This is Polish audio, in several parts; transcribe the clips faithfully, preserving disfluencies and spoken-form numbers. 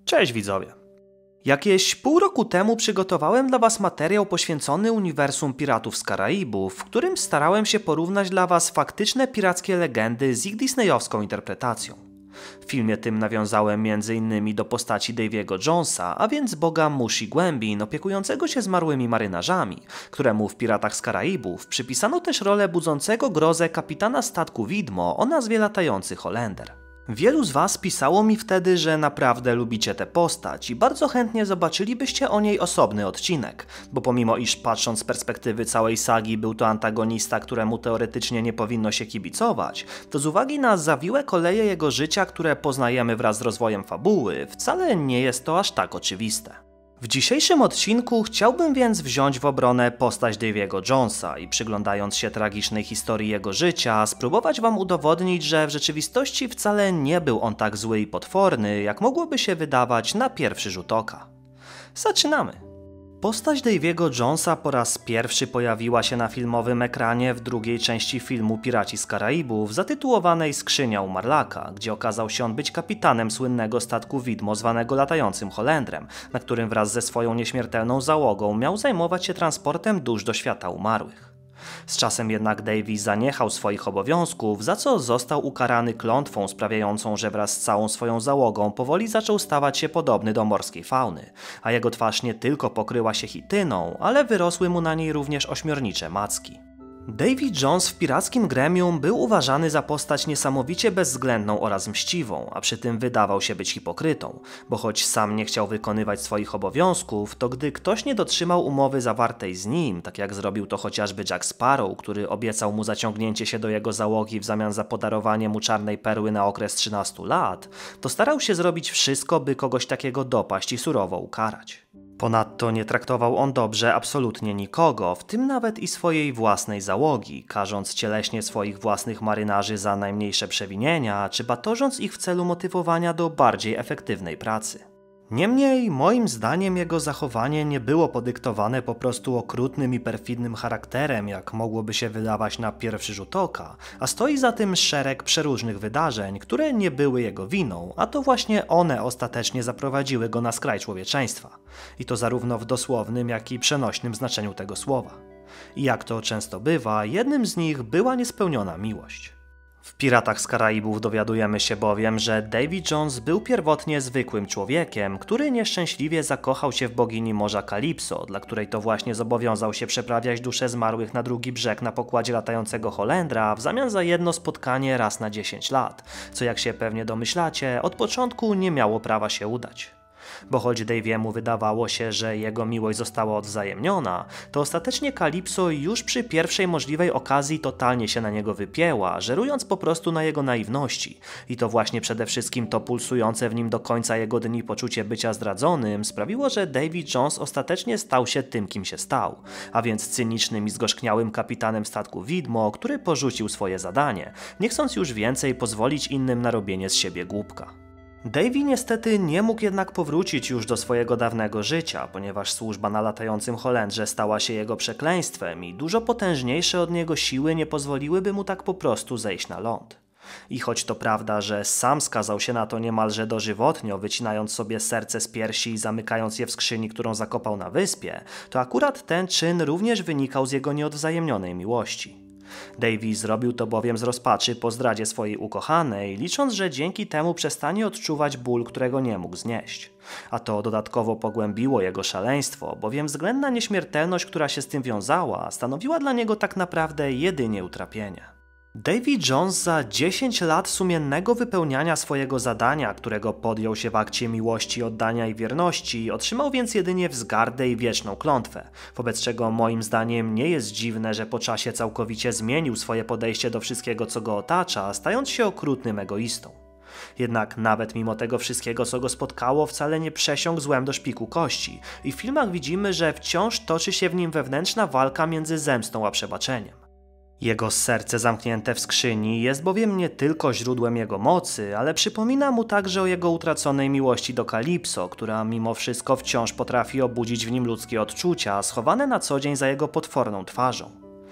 Cześć widzowie! Jakieś pół roku temu przygotowałem dla was materiał poświęcony uniwersum Piratów z Karaibów, w którym starałem się porównać dla was faktyczne pirackie legendy z ich disneyowską interpretacją. W filmie tym nawiązałem między innymi do postaci Davy'ego Jonesa, a więc boga mórz i głębin opiekującego się zmarłymi marynarzami, któremu w Piratach z Karaibów przypisano też rolę budzącego grozę kapitana statku widmo o nazwie latający Holender. Wielu z was pisało mi wtedy, że naprawdę lubicie tę postać i bardzo chętnie zobaczylibyście o niej osobny odcinek, bo pomimo iż patrząc z perspektywy całej sagi był to antagonista, któremu teoretycznie nie powinno się kibicować, to z uwagi na zawiłe koleje jego życia, które poznajemy wraz z rozwojem fabuły, wcale nie jest to aż tak oczywiste. W dzisiejszym odcinku chciałbym więc wziąć w obronę postać Davy'ego Jonesa i przyglądając się tragicznej historii jego życia, spróbować wam udowodnić, że w rzeczywistości wcale nie był on tak zły i potworny, jak mogłoby się wydawać na pierwszy rzut oka. Zaczynamy! Postać Davy'ego Jonesa po raz pierwszy pojawiła się na filmowym ekranie w drugiej części filmu Piraci z Karaibów zatytułowanej Skrzynia u Marlaka, gdzie okazał się on być kapitanem słynnego statku widmo zwanego latającym Holendrem, na którym wraz ze swoją nieśmiertelną załogą miał zajmować się transportem dusz do świata umarłych. Z czasem jednak Davy zaniechał swoich obowiązków, za co został ukarany klątwą sprawiającą, że wraz z całą swoją załogą powoli zaczął stawać się podobny do morskiej fauny, a jego twarz nie tylko pokryła się chityną, ale wyrosły mu na niej również ośmiornicze macki. Davy Jones w pirackim gremium był uważany za postać niesamowicie bezwzględną oraz mściwą, a przy tym wydawał się być hipokrytą, bo choć sam nie chciał wykonywać swoich obowiązków, to gdy ktoś nie dotrzymał umowy zawartej z nim, tak jak zrobił to chociażby Jack Sparrow, który obiecał mu zaciągnięcie się do jego załogi w zamian za podarowanie mu czarnej perły na okres trzynastu lat, to starał się zrobić wszystko, by kogoś takiego dopaść i surowo ukarać. Ponadto nie traktował on dobrze absolutnie nikogo, w tym nawet i swojej własnej załogi, karząc cieleśnie swoich własnych marynarzy za najmniejsze przewinienia, czy batorząc ich w celu motywowania do bardziej efektywnej pracy. Niemniej, moim zdaniem jego zachowanie nie było podyktowane po prostu okrutnym i perfidnym charakterem, jak mogłoby się wydawać na pierwszy rzut oka, a stoi za tym szereg przeróżnych wydarzeń, które nie były jego winą, a to właśnie one ostatecznie zaprowadziły go na skraj człowieczeństwa. I to zarówno w dosłownym, jak i przenośnym znaczeniu tego słowa. I jak to często bywa, jednym z nich była niespełniona miłość. W Piratach z Karaibów dowiadujemy się bowiem, że Davy Jones był pierwotnie zwykłym człowiekiem, który nieszczęśliwie zakochał się w bogini morza Kalipso, dla której to właśnie zobowiązał się przeprawiać dusze zmarłych na drugi brzeg na pokładzie latającego Holendra w zamian za jedno spotkanie raz na dziesięć lat, co jak się pewnie domyślacie, od początku nie miało prawa się udać. Bo choć Davy'emu wydawało się, że jego miłość została odwzajemniona, to ostatecznie Kalipso już przy pierwszej możliwej okazji totalnie się na niego wypięła, żerując po prostu na jego naiwności. I to właśnie przede wszystkim to pulsujące w nim do końca jego dni poczucie bycia zdradzonym sprawiło, że Davy Jones ostatecznie stał się tym, kim się stał, a więc cynicznym i zgorzkniałym kapitanem statku widmo, który porzucił swoje zadanie, nie chcąc już więcej pozwolić innym na robienie z siebie głupka. Davy niestety nie mógł jednak powrócić już do swojego dawnego życia, ponieważ służba na latającym Holendrze stała się jego przekleństwem i dużo potężniejsze od niego siły nie pozwoliłyby mu tak po prostu zejść na ląd. I choć to prawda, że sam skazał się na to niemalże dożywotnio, wycinając sobie serce z piersi i zamykając je w skrzyni, którą zakopał na wyspie, to akurat ten czyn również wynikał z jego nieodwzajemnionej miłości. Davy zrobił to bowiem z rozpaczy po zdradzie swojej ukochanej, licząc, że dzięki temu przestanie odczuwać ból, którego nie mógł znieść. A to dodatkowo pogłębiło jego szaleństwo, bowiem względna nieśmiertelność, która się z tym wiązała, stanowiła dla niego tak naprawdę jedynie utrapienie. Davy Jones za dziesięć lat sumiennego wypełniania swojego zadania, którego podjął się w akcie miłości, oddania i wierności, otrzymał więc jedynie wzgardę i wieczną klątwę, wobec czego moim zdaniem nie jest dziwne, że po czasie całkowicie zmienił swoje podejście do wszystkiego, co go otacza, stając się okrutnym egoistą. Jednak nawet mimo tego wszystkiego, co go spotkało, wcale nie przesiąkł złem do szpiku kości i w filmach widzimy, że wciąż toczy się w nim wewnętrzna walka między zemstą a przebaczeniem. Jego serce zamknięte w skrzyni jest bowiem nie tylko źródłem jego mocy, ale przypomina mu także o jego utraconej miłości do Kalipso, która mimo wszystko wciąż potrafi obudzić w nim ludzkie odczucia, schowane na co dzień za jego potworną twarzą.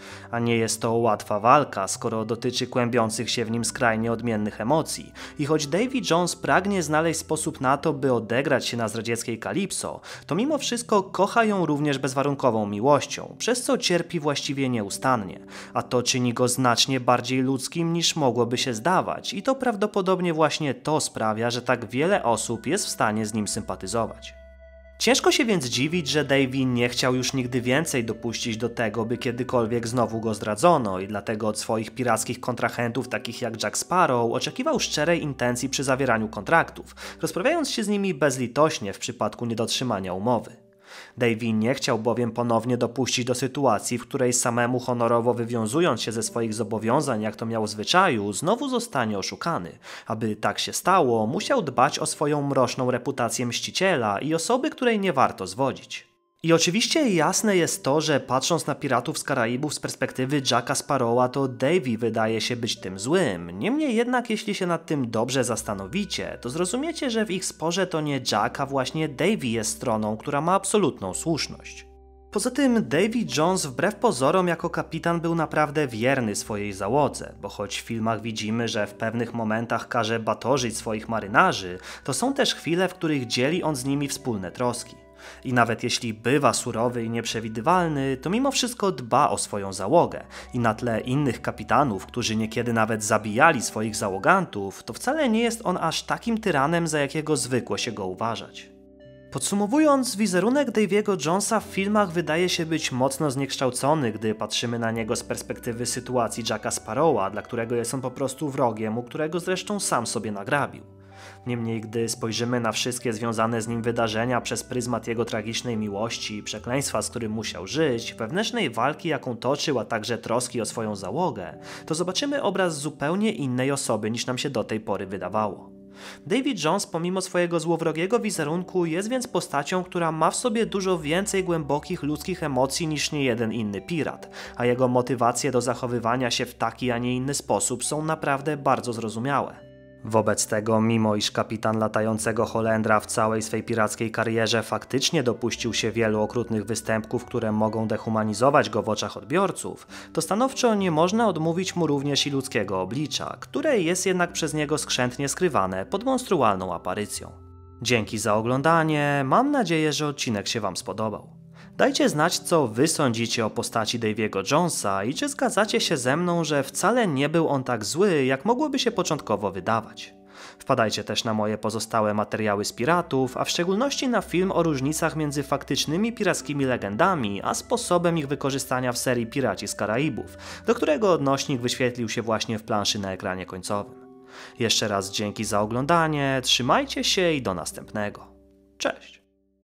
A nie jest to łatwa walka, skoro dotyczy kłębiących się w nim skrajnie odmiennych emocji. I choć Davy Jones pragnie znaleźć sposób na to, by odegrać się na zdradzieckiej Calypso, to mimo wszystko kocha ją również bezwarunkową miłością, przez co cierpi właściwie nieustannie. A to czyni go znacznie bardziej ludzkim niż mogłoby się zdawać i to prawdopodobnie właśnie to sprawia, że tak wiele osób jest w stanie z nim sympatyzować. Ciężko się więc dziwić, że Davy nie chciał już nigdy więcej dopuścić do tego, by kiedykolwiek znowu go zdradzono i dlatego od swoich pirackich kontrahentów takich jak Jack Sparrow oczekiwał szczerej intencji przy zawieraniu kontraktów, rozprawiając się z nimi bezlitośnie w przypadku niedotrzymania umowy. Davy nie chciał bowiem ponownie dopuścić do sytuacji, w której samemu honorowo wywiązując się ze swoich zobowiązań, jak to miał w zwyczaju, znowu zostanie oszukany. Aby tak się stało, musiał dbać o swoją mroczną reputację mściciela i osoby, której nie warto zwodzić. I oczywiście jasne jest to, że patrząc na Piratów z Karaibów z perspektywy Jacka Sparrowa, to Davy wydaje się być tym złym. Niemniej jednak, jeśli się nad tym dobrze zastanowicie, to zrozumiecie, że w ich sporze to nie Jack, a właśnie Davy jest stroną, która ma absolutną słuszność. Poza tym Davy Jones wbrew pozorom jako kapitan był naprawdę wierny swojej załodze, bo choć w filmach widzimy, że w pewnych momentach każe batorzyć swoich marynarzy, to są też chwile, w których dzieli on z nimi wspólne troski. I nawet jeśli bywa surowy i nieprzewidywalny, to mimo wszystko dba o swoją załogę i na tle innych kapitanów, którzy niekiedy nawet zabijali swoich załogantów, to wcale nie jest on aż takim tyranem, za jakiego zwykło się go uważać. Podsumowując, wizerunek Davy'ego Jonesa w filmach wydaje się być mocno zniekształcony, gdy patrzymy na niego z perspektywy sytuacji Jacka Sparrowa, dla którego jest on po prostu wrogiem, u którego zresztą sam sobie nagrabił. Niemniej, gdy spojrzymy na wszystkie związane z nim wydarzenia przez pryzmat jego tragicznej miłości, przekleństwa, z którym musiał żyć, wewnętrznej walki, jaką toczył, a także troski o swoją załogę, to zobaczymy obraz zupełnie innej osoby, niż nam się do tej pory wydawało. Davy Jones pomimo swojego złowrogiego wizerunku jest więc postacią, która ma w sobie dużo więcej głębokich ludzkich emocji niż niejeden inny pirat, a jego motywacje do zachowywania się w taki, a nie inny sposób są naprawdę bardzo zrozumiałe. Wobec tego, mimo iż kapitan latającego Holendra w całej swej pirackiej karierze faktycznie dopuścił się wielu okrutnych występków, które mogą dehumanizować go w oczach odbiorców, to stanowczo nie można odmówić mu również i ludzkiego oblicza, które jest jednak przez niego skrzętnie skrywane pod monstrualną aparycją. Dzięki za oglądanie, mam nadzieję, że odcinek się Wam spodobał. Dajcie znać, co Wy sądzicie o postaci Davy'ego Jonesa i czy zgadzacie się ze mną, że wcale nie był on tak zły, jak mogłoby się początkowo wydawać. Wpadajcie też na moje pozostałe materiały z piratów, a w szczególności na film o różnicach między faktycznymi pirackimi legendami, a sposobem ich wykorzystania w serii Piraci z Karaibów, do którego odnośnik wyświetlił się właśnie w planszy na ekranie końcowym. Jeszcze raz dzięki za oglądanie, trzymajcie się i do następnego. Cześć!